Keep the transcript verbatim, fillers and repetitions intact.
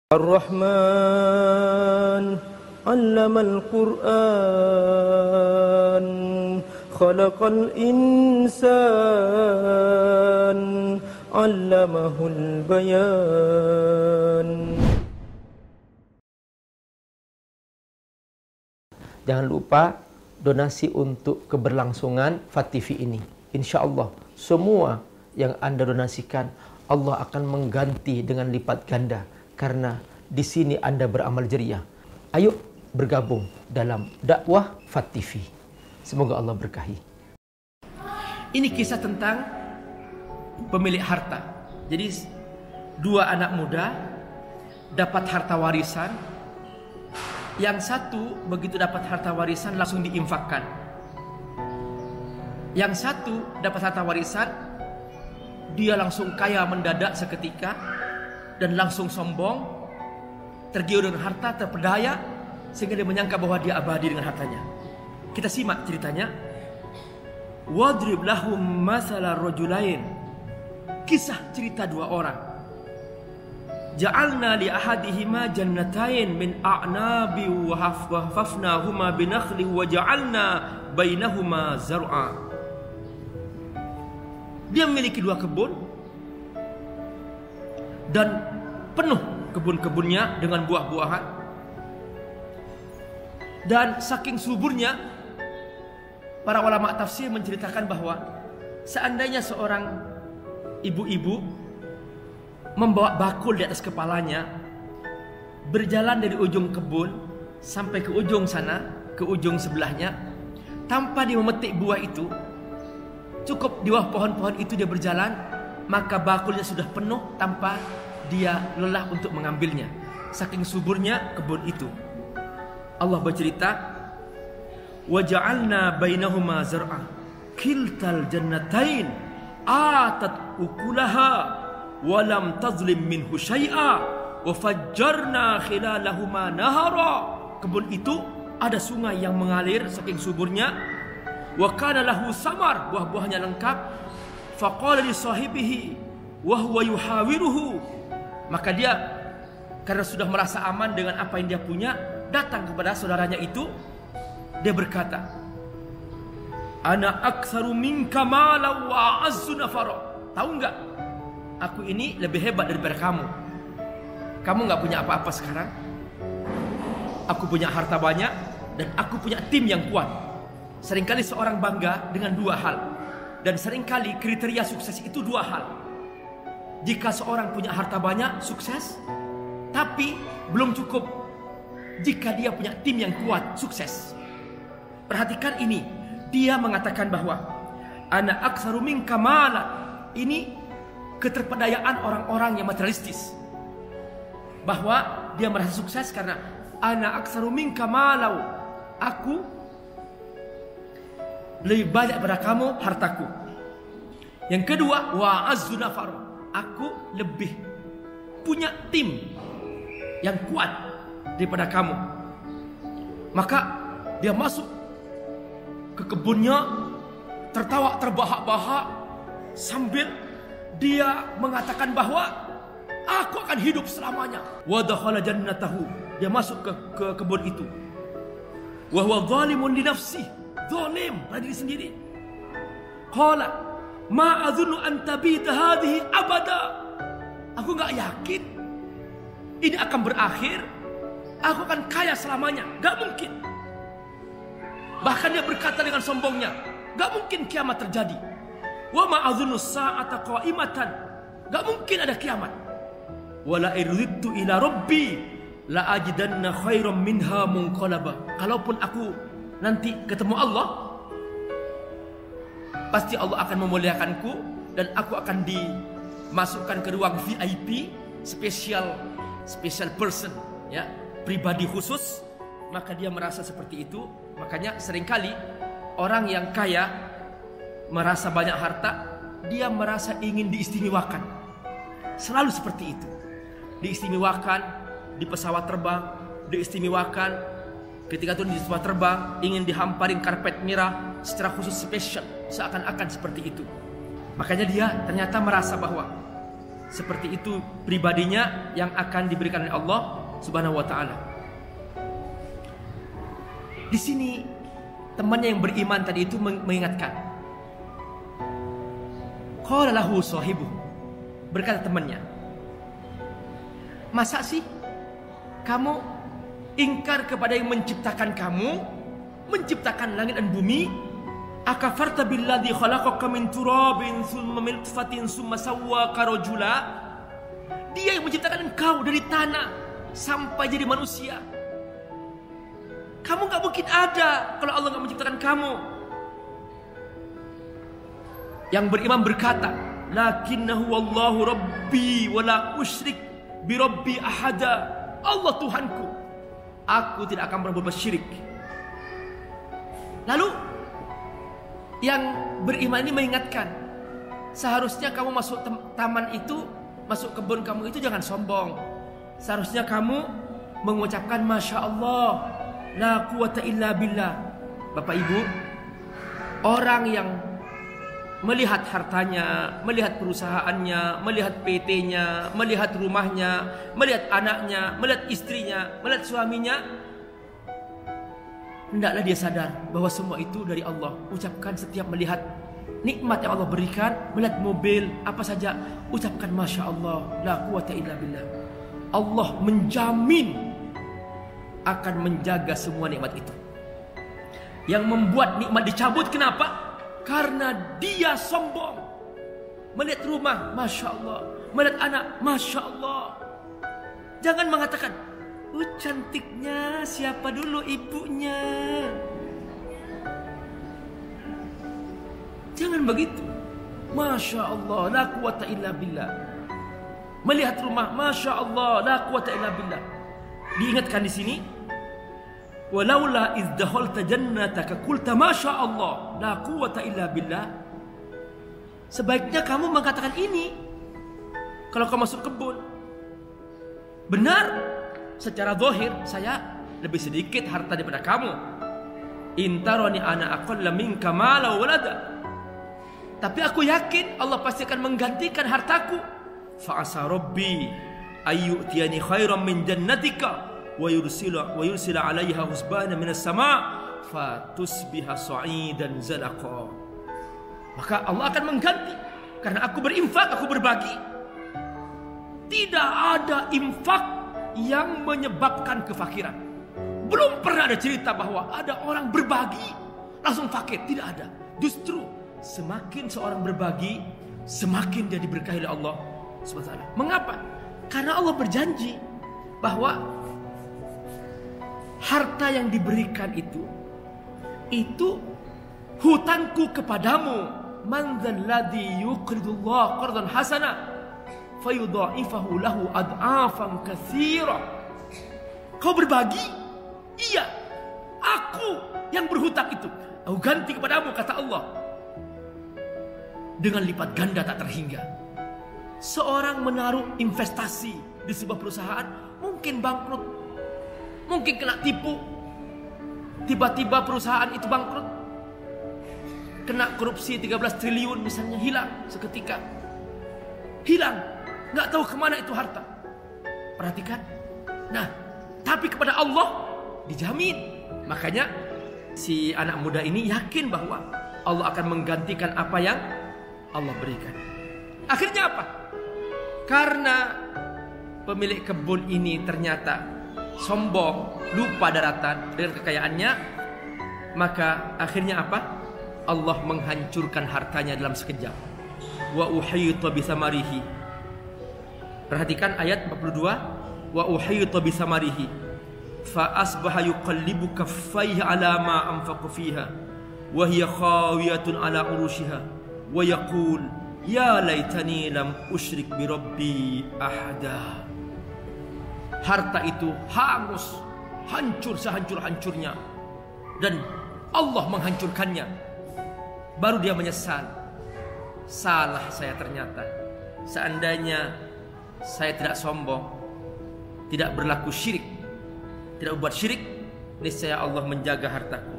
Ar-Rahman 'allamal Qur'an khalaqal insan 'allamahul bayan. Jangan lupa donasi untuk keberlangsungan Fat T V ini. Insya Allah semua yang Anda donasikan Allah akan mengganti dengan lipat ganda, karena di sini Anda beramal jariah. Ayo bergabung dalam dakwah Fat T V. Semoga Allah berkahi. Ini kisah tentang pemilik harta. Jadi dua anak muda dapat harta warisan. Yang satu begitu dapat harta warisan langsung diinfakkan. Yang satu dapat harta warisan, dia langsung kaya mendadak seketika dan langsung sombong, tergiur dengan harta, terpedaya, sehingga dia menyangka bahwa dia abadi dengan hartanya. Kita simak ceritanya. Wadrib lahum masala rajulain. Kisah cerita dua orang. Ja'alna li ahadihima jannatain min a'nabi wa hafafnahuma binakhli wa ja'alna bainahuma zar'a. Dia memiliki dua kebun dan penuh kebun-kebunnya dengan buah-buahan. Dan saking suburnya, para ulama tafsir menceritakan bahwa seandainya seorang ibu-ibu membawa bakul di atas kepalanya, berjalan dari ujung kebun sampai ke ujung sana, ke ujung sebelahnya, tanpa dia memetik buah itu, cukup di bawah pohon-pohon itu dia berjalan, maka bakulnya sudah penuh tanpa dia lelah untuk mengambilnya. Saking suburnya kebun itu. Allah bercerita, wa ja'alna bainahuma zar'a kiltal jannatain atat ukulaha walam tazlim minhu syai'a wa fajjarna khilalahuma nahara. Kebun itu ada sungai yang mengalir saking suburnya. Wa kana lahu samar, buah-buahnya lengkap. Faqala li sahibihi wa huwa yuhawiruhu. Maka dia karena sudah merasa aman dengan apa yang dia punya, datang kepada saudaranya itu. Dia berkata, ana aktsaru minka malan wa a'azzu nafara. Tahu enggak? Aku ini lebih hebat daripada kamu. Kamu nggak punya apa-apa sekarang. Aku punya harta banyak dan aku punya tim yang kuat. Seringkali seorang bangga dengan dua hal, dan seringkali kriteria sukses itu dua hal. Jika seorang punya harta banyak, sukses, tapi belum cukup jika dia punya tim yang kuat, sukses. Perhatikan ini, dia mengatakan bahwa ana aktsaru minka malan. Ini keterpedayaan orang-orang yang materialistis, bahwa dia merasa sukses karena ana aktsaru minka malau, aku lebih banyak pada kamu hartaku. Yang kedua, wa azzu nafar, aku lebih punya tim yang kuat daripada kamu. Maka dia masuk ke kebunnya, tertawa terbahak-bahak sambil dia mengatakan bahwa aku akan hidup selamanya. Wa dakhala jannatahu, dia masuk ke, ke kebun itu. Wa huwa zalimun li nafsi, zalim pada diri sendiri. Qala ma azunnu an tabita hadhihi abada. Aku enggak yakin ini akan berakhir. Aku akan kaya selamanya, enggak mungkin. Bahkan dia berkata dengan sombongnya, enggak mungkin kiamat terjadi. Wa ma azunnu sa'ata qa'imatan, enggak mungkin ada kiamat. Wala irridtu ila rabbi la ajidanna khairam minha munqalaba. Kalaupun aku nanti ketemu Allah, pasti Allah akan memuliakanku dan aku akan dimasukkan ke ruang V I P, special special person, ya, pribadi khusus. Maka dia merasa seperti itu. Makanya seringkali orang yang kaya, merasa banyak harta, dia merasa ingin diistimewakan. Selalu seperti itu. Diistimewakan di pesawat terbang, diistimewakan ketika turun di pesawat terbang, ingin dihamparin karpet merah secara khusus spesial, seakan-akan seperti itu. Makanya dia ternyata merasa bahwa seperti itu pribadinya yang akan diberikan oleh Allah Subhanahu wa taala. Di sini temannya yang beriman tadi itu mengingatkan. Qala lahu sahibuhu, berkata temannya, masa sih kamu ingkar kepada yang menciptakan kamu, menciptakan langit dan bumi? Akafarta billadzi khalaqaka min turabin thumma min nutfatin thumma sawwaka rajula? Dia yang menciptakan engkau dari tanah sampai jadi manusia. Kamu gak mungkin ada kalau Allah gak menciptakan kamu. Yang beriman berkata, lakinnahu wallahu rabbi wa la usyrik bi rabbi ahada. Allah Tuhanku, aku tidak akan pernah berbuat syirik. Lalu yang beriman ini mengingatkan, seharusnya kamu masuk taman itu, masuk kebun kamu itu jangan sombong. Seharusnya kamu mengucapkan Masya Allah, la quwata illa billah. Bapak Ibu, orang yang melihat hartanya, melihat perusahaannya, melihat P T-nya, melihat rumahnya, melihat anaknya, melihat istrinya, melihat suaminya, hendaklah dia sadar bahwa semua itu dari Allah. Ucapkan setiap melihat nikmat yang Allah berikan, melihat mobil, apa saja, ucapkan Masya Allah, la quwata illa billah. Allah menjamin akan menjaga semua nikmat itu. Yang membuat nikmat dicabut, kenapa? Karena dia sombong. Melihat rumah, Masya Allah. Melihat anak, Masya Allah. Jangan mengatakan, oh cantiknya, siapa dulu ibunya. Jangan begitu. Masya Allah, la quwata illa billah. Melihat rumah, Masya Allah, la quwata illa billah. Diingatkan di sini, walaula iz dakhalta jannataka qulta Masya Allah, la quwata illa billah. Sebaiknya kamu mengatakan ini kalau kamu masuk kebun. Benar, secara zahir saya lebih sedikit harta daripada kamu. Intaroni ana aqalla minka mala wa walada. Tapi aku yakin Allah pasti akan menggantikan hartaku. Fa asa rabbi ayyutiyani khairan min jannatika wa yursila wa yursila 'alaiha husbana minas sama' fatusbiha sa'idan zalaqa. Maka Allah akan mengganti karena aku berinfak, aku berbagi. Tidak ada infak yang menyebabkan kefakiran. Belum pernah ada cerita bahwa ada orang berbagi langsung fakir, tidak ada. Justru semakin seorang berbagi, semakin dia diberkahi oleh Allah Subhanahu wa taala. Mengapa? Karena Allah berjanji bahwa harta yang diberikan itu itu hutanku kepadamu. Man dzalladzi yuqridullah qardan hasana fayudha'ifahu lahu ad'afan katsira. Kau berbagi? Iya, aku yang berhutang itu aku ganti kepadamu, kata Allah, dengan lipat ganda tak terhingga. Seorang menaruh investasi di sebuah perusahaan, mungkin bangkrut, mungkin kena tipu, tiba-tiba perusahaan itu bangkrut, kena korupsi tiga belas triliun misalnya, hilang seketika, hilang, nggak tahu kemana itu harta. Perhatikan. Nah, tapi kepada Allah dijamin. Makanya si anak muda ini yakin bahwa Allah akan menggantikan apa yang Allah berikan. Akhirnya apa? Karena pemilik kebun ini ternyata sombong, lupa daratan dengan kekayaannya, maka akhirnya apa? Allah menghancurkan hartanya dalam sekejap. Wa uhita bisamarihi. Perhatikan ayat empat puluh dua. Wa uhita bisamarihi fa asbaha yuqallibu kaffaihi ala ma anfaqa fiha wa hiya khawiyatun ala urushiha wa yaqul ya laitani lam usyrik bi rabbi ahada. Harta itu hangus, hancur sehancur-hancurnya, dan Allah menghancurkannya. Baru dia menyesal, salah saya ternyata. Seandainya saya tidak sombong, tidak berlaku syirik, tidak berbuat syirik, niscaya Allah menjaga hartaku.